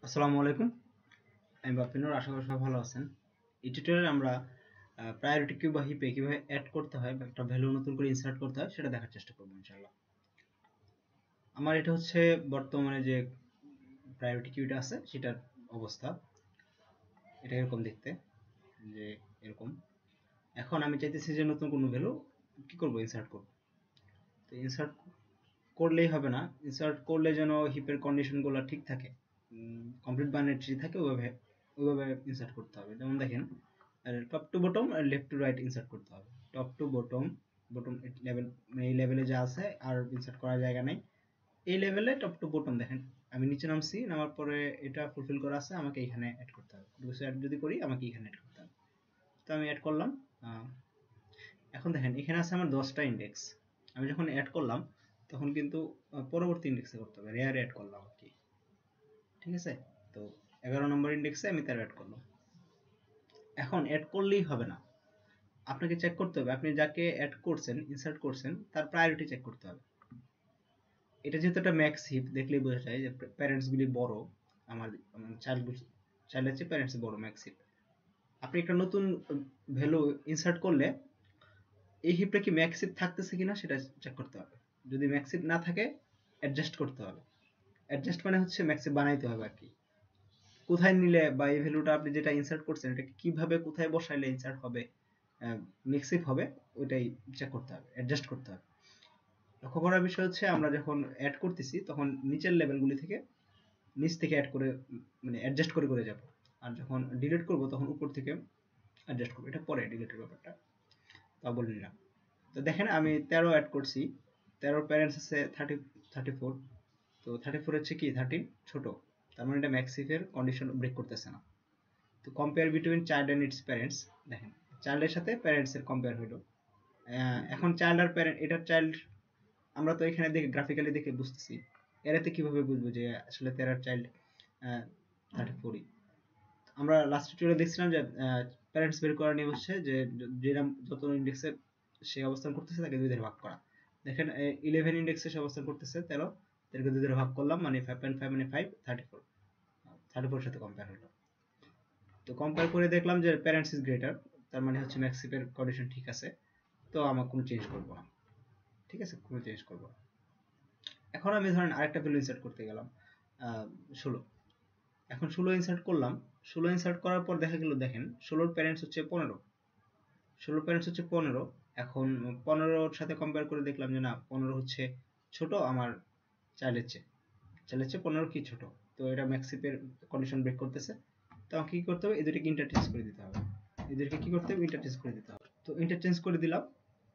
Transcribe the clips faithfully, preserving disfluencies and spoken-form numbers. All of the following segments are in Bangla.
আসসালামু আলাইকুম। আমি বাপিনুর, আশা করি সবাই ভালো আছেন। এই টিউটোরিয়ালে আমরা প্রায়োরিটি কিউ বা হিপে কিভাবে অ্যাড করতে হয় বা একটা ভ্যালু নতুন করে ইনসার্ট করতে হয় সেটা দেখার চেষ্টা করবো ইনশাআল্লাহ। আমার এটা হচ্ছে বর্তমানে যে প্রায়োরিটি কিউটা আছে সেটার অবস্থা। এটা এরকম দেখতে, যে এরকম। এখন আমি চাইতেছি যে নতুন কোনো ভ্যালু কি করব, ইনসার্ট করব। তো ইনসার্ট করলেই হবে না, ইনসার্ট করলে যেন হিপের কন্ডিশনগুলো ঠিক থাকে, কমপ্লিট বাইনারি ট্রি থাকে, ওইভাবে ওইভাবে ইনসার্ট করতে হবে। যেমন দেখেন, টপ টু বটম আর লেফট টু রাইট ইনসার্ট করতে হবে। Top to bottom, bottom level, এই লেভেলে যা আছে আর ইনসার্ট করার জায়গা নেই। এই লেভেলে টপ টু বটম দেখেন, আমি নিচে নামছি, নামার পরে এটা ফুলফিল করা আছে, আমাকে এখানে অ্যাড করতে হবে। অ্যাড যদি করি আমাকে এখানে অ্যাড করতে হবে। তো আমি অ্যাড করলাম। আহ, এখন দেখেন এখানে আছে আমার দশটা ইন্ডেক্স। আমি যখন অ্যাড করলাম তখন কিন্তু আহ, পরবর্তী ইন্ডেক্সে করতে হবে, রেয়ার অ্যাড করলাম আর কি। ঠিক আছে, তো এগারো নম্বর ইন্ডেক্সে আমি তেরো অ্যাড করলাম। এখন অ্যাড করলেই হবে না, আপনাকে চেক করতে হবে আপনি যাকে অ্যাড করছেন, ইনসার্ট করছেন, তার প্রায়োরিটি চেক করতে হবে। এটা যেহেতু একটা ম্যাক্স হিপ, দেখলেই বোঝা যায় যে প্যারেন্টস গুলি বড়, আমার চাইল্ড চাইল্ডের চেয়ে প্যারেন্টস বড়, ম্যাক্স হিপ। আপনি একটা নতুন ভ্যালু ইনসার্ট করলে এই হিপটা কি ম্যাক্স হিপ থাকতেছে কিনা সেটা চেক করতে হবে। যদি ম্যাক্স হিপ না থাকে, অ্যাডজাস্ট করতে হবে। অ্যাডজাস্ট মানে হচ্ছে ম্যাক্স হিপ বানাইতে হবে আর কি। কোথায় নিলে বা এই ভ্যালুটা আপনি যেটা ইনসার্ট করছেন এটাকে কিভাবে কোথায় বসাইলে ইনসার্ট হবে, মিক্সিপ হবে, ওইটাই চেক করতে হবে, অ্যাডজাস্ট করতে হবে। লক্ষ্য করার বিষয় হচ্ছে আমরা যখন অ্যাড করতেছি তখন নিচের লেভেলগুলি থেকে, নিচ থেকে অ্যাড করে, মানে অ্যাডজাস্ট করে করে যাব। আর যখন ডিলিট করব তখন উপর থেকে অ্যাডজাস্ট করবো। এটা পরে ডিলিটের ব্যাপারটা তা বলে নিলাম। তো দেখেন আমি তেরো অ্যাড করছি, তেরোর প্যারেন্টস আছে থার্টি থার্টি ফোর। তো থার্টি ফোর হচ্ছে কি থার্টিন ছোট, তার মানে এটা ম্যাক্সিফের কন্ডিশন ব্রেক করতেছে না। তো compare between child and its parents, দেখেন চাইল্ডের সাথে প্যারেন্টস এর কম্পেয়ার হলো। এখন চাইল্ড আর প্যারেন্ট, এটার চাইল্ড আমরা তো এখানে দেখে গ্রাফিক্যালি দেখে বুঝতেছি, এরাতে কিভাবে বুঝবো যে আসলে তেরার চাইল্ড থার্টি ফোরই। আমরা লাস্ট টিউটোরিয়ালে দেখছিলাম যে প্যারেন্টস বের করার নিয়ম হচ্ছে যে যেরকম যত ইন্ডেক্সে সে অবস্থান করতেছে তাকে দুই দিয়ে ভাগ করা। দেখেন ইলেভেন ইন্ডেক্সে সে অবস্থান করতেছে তেরো, তেরোকে দুই দিয়ে ভাগ করলাম মানে ফাইভ পয়েন্ট ফাইভ মানে five, thirty four, thirty four সাথে কম্পেয়ার হলো। তো কম্পেয়ার করে দেখলাম যে প্যারেন্টস ইজ গ্রেটার, তার মানে হচ্ছে ম্যাক্সিপের কন্ডিশন ঠিক আছে। তো আমার কোনো চেঞ্জ করবো না, ঠিক আছে, কোনো চেঞ্জ করবো না। এখন আমি ধরেন আরেকটা ভ্যালু ইনসার্ট করতে গেলাম, ষোলো। এখন ষোলো ইনসার্ট করলাম, ষোলো ইনসার্ট করার পর দেখা গেল, দেখেন ষোলোর প্যারেন্টস হচ্ছে পনেরো, ষোলোর প্যারেন্টস হচ্ছে পনেরো। এখন পনেরোর সাথে কম্পেয়ার করে দেখলাম যে না, পনেরো হচ্ছে ছোট আমার চাইল্ডের চেয়ে, চাইল্ডের চেয়ে পনেরো কি ছোট। তো এটা ম্যাক্সিপের কন্ডিশন ব্রেক করতেছে। তো আমাকে কি করতে হবে, এদেরকে ইন্টারচেঞ্জ করে দিতে হবে। এদেরকে কি করতে হবে, ইন্টারচেঞ্জ করে দিতে হবে। তো ইন্টারচেঞ্জ করে দিলাম,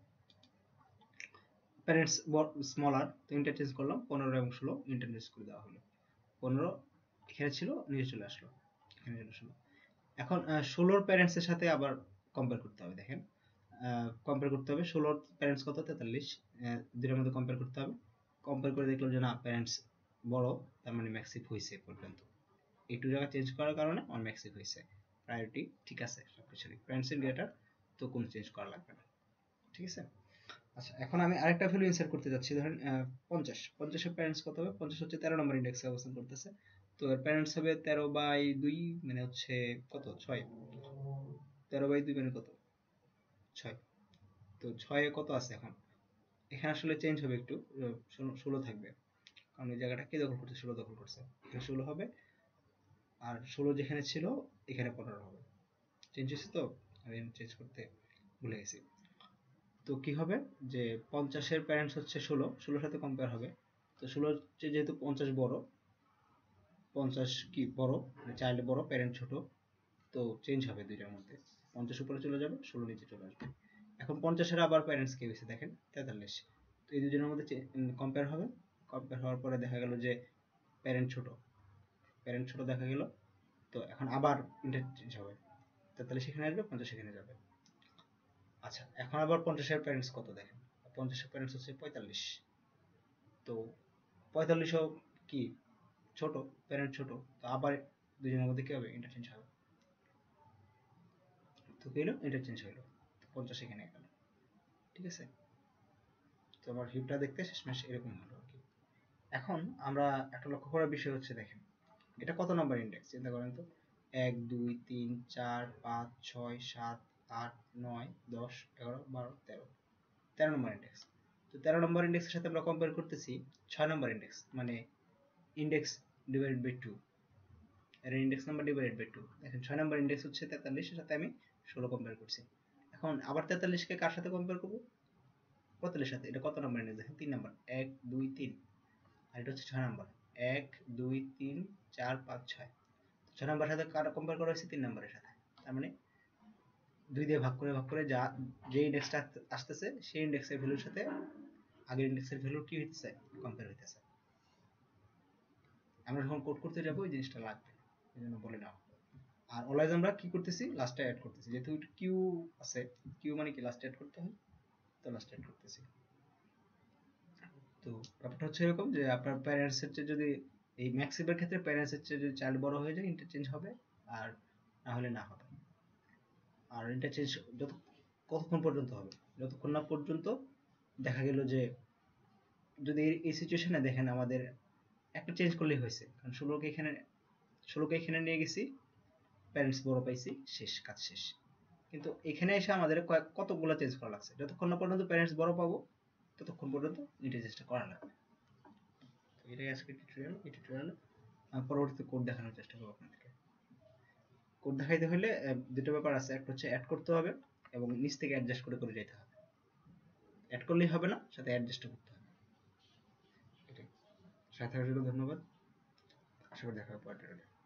প্যারেন্টস স্মলার, তো ইন্টারচেঞ্জ করলাম, পনেরো এবং ষোলো ইন্টারচেঞ্জ করে দেওয়া হলো। পনেরো এখানে ছিল, নিচে চলে আসলো, এখানে চলে আসলো। এখন ষোলোর প্যারেন্টসের সাথে আবার কম্পেয়ার করতে হবে। দেখেন কম্পেয়ার করতে হবে, ষোলোর প্যারেন্টস কত, তেতাল্লিশ, দুটোর মধ্যে কম্পেয়ার করতে হবে। কম্পেয়ার করে দেখলাম যে না, প্যারেন্টস বড়, তার মানে ম্যাক্সিপ হয়েছে পর্যন্ত। একটু জায়গা চেঞ্জ করার কারণে আমার ম্যাক্সিপ হয়েছে, প্রায়োরিটি ঠিক আছে সবকিছুরই, প্যারেন্টসের গ্রেটার, তো কোনো চেঞ্জ করা লাগবে না। ঠিক আছে। আচ্ছা, এখন আমি আরেকটা ভ্যালু ইনসার্ট করতে যাচ্ছি, ধরেন পঞ্চাশ। পঞ্চাশের প্যারেন্টস কত হবে, পঞ্চাশ হচ্ছে তেরো নম্বর ইন্ডেক্সে অবস্থান করতেছে। তো এর প্যারেন্টস হবে তেরো বাই দুই, মানে হচ্ছে কত, ছয়। তেরো বাই দুই মানে কত, ছয়। তো ছয়ে কত আছে এখন, এখানে আসলে চেঞ্জ হবে একটু, ষোলো থাকবে, কারণ এই জায়গাটা কে দখল করছে, ষোলো দখল করছে, এখানে ষোলো হবে। আর ষোলো যেখানে ছিল এখানে পনেরো হবে। চেঞ্জ হয়েছে, তো আমি চেঞ্জ করতে ভুলে গেছি। তো কি হবে যে পঞ্চাশের প্যারেন্টস হচ্ছে ষোলো, ষোলোর সাথে কম্পেয়ার হবে। তো ষোলোর চেয়ে যেহেতু পঞ্চাশ বড়, পঞ্চাশ কি বড়, মানে চাইল্ড বড়, প্যারেন্ট ছোট, তো চেঞ্জ হবে দুইটার মধ্যে। পঞ্চাশ উপরে চলে যাবে, ষোলো নিচে চলে আসবে। এখন পঞ্চাশের আবার প্যারেন্টস কে হয়েছে দেখেন, তেতাল্লিশ। তো এই দুজনের মধ্যে কম্পেয়ার হবে। কম্পেয়ার হওয়ার পরে দেখা গেল যে প্যারেন্ট ছোট, প্যারেন্ট ছোট দেখা গেল। তো এখন আবার ইন্টারচেঞ্জ হবে, তেতাল্লিশ এখানে আসবে, পঞ্চাশ এখানে যাবে। আচ্ছা, এখন আবার পঞ্চাশের প্যারেন্টস কত দেখেন, পঞ্চাশের প্যারেন্টস হচ্ছে পঁয়তাল্লিশ। তো পঁয়তাল্লিশও কি ছোট, প্যারেন্ট ছোট, তো আবার দুজনের মধ্যে কি হবে, ইন্টারচেঞ্জ হবে। তো কি হলো, ইন্টারচেঞ্জ হলো, পঞ্চাশ এখানে গেল। ঠিক আছে। তো আমার হিপটা দেখতে শেষমেশ এরকম হলো আর কি। এখন আমরা একটা লক্ষ্য করার বিষয় হচ্ছে, দেখেন এটা কত নাম্বার ইন্ডেক্স চিন্তা করেন তো, এক দুই তিন চার পাঁচ ছয় সাত আট নয় দশ এগারো বারো তেরো, তেরো নম্বর ইন্ডেক্স। তো তেরো নম্বর ইন্ডেক্সের সাথে আমরা কম্পেয়ার করতেছি ছয় নম্বর ইন্ডেক্স, মানে ইন্ডেক্স ডিভাইডেড বাই টু, এর index number divided by two. দেখেন ছয় নম্বর ইন্ডেক্স হচ্ছে তেতাল্লিশ, এর সাথে আমি ষোলো কম্পেয়ার করছি। এখন আবার তেতাল্লিশকে কার সাথে কম্পেয়ার করবো, পঁয়তাল্লিশ সাথে। এটা কত নম্বর ইন্ডেক্স দেখেন, তিন নম্বর, এক দুই তিন। আর এটা হচ্ছে ছয় নম্বর, এক দুই তিন চার পাঁচ ছয়। ছয় নম্বরের সাথে কার কম্পেয়ার করা হয়েছে, তিন নম্বরের সাথে। তার মানে দুই দিয়ে ভাগ করে ভাগ করে যা যে ইন্ডেক্সটা আসতেছে সেই ইন্ডেক্সের ভ্যালুর সাথে আগের ইন্ডেক্সের ভ্যালু কি হইতেছে, কম্পেয়ার হইতেছে। আমরা যখন কোড করতে যাবো এই জিনিসটা লাগবে, এই জন্য বলে নাও। আর অলওয়েজ আমরা কি করতেছি, লাস্টে অ্যাড করতেছি, যেহেতু কিউ আছে, কিউ মানে কি লাস্টে অ্যাড করতে হয়, তো লাস্টে অ্যাড করতেছি। তো ব্যাপারটা হচ্ছে এরকম যে আপনার প্যারেন্টস এর চেয়ে যদি, এই ম্যাক্সিমের ক্ষেত্রে প্যারেন্টস এর চেয়ে যদি চাইল্ড বড় হয়ে যায় ইন্টারচেঞ্জ হবে, আর না হলে না হবে। আর ইন্টারচেঞ্জ যত কতক্ষণ পর্যন্ত হবে, যতক্ষণ না পর্যন্ত দেখা গেল যে, যদি এই সিচুয়েশনে দেখেন আমাদের একটা চেঞ্জ করলেই হয়েছে, কারণ ষোলোকে এখানে ষোলোকে এখানে নিয়ে গেছি, প্যারেন্টস বড় পাইছি, শেষ, কাজ শেষ। কিন্তু এখানে এসে আমাদের কয়েক কতগুলো চেঞ্জ করা লাগছে, যতক্ষণ না পর্যন্ত প্যারেন্টস বড় পাবো ততক্ষণ পর্যন্ত ইন্টারচেঞ্জটা করা লাগবে। তো এটাই আজকে টিউটোরিয়াল। এই টিউটোরিয়ালে পরবর্তীতে কোড দেখানোর চেষ্টা করবো আপনাদেরকে। কোড দেখাইতে হলে দুটো ব্যাপার আছে, একটা হচ্ছে অ্যাড করতে হবে এবং নিচ থেকে অ্যাডজাস্ট করে করে যেতে হবে। অ্যাড করলেই হবে না, সাথে অ্যাডজাস্টও করতে হবে। এটাই। সাথে থাকার জন্য ধন্যবাদ। আশা করি দেখা হবে পরের ভিডিওতে।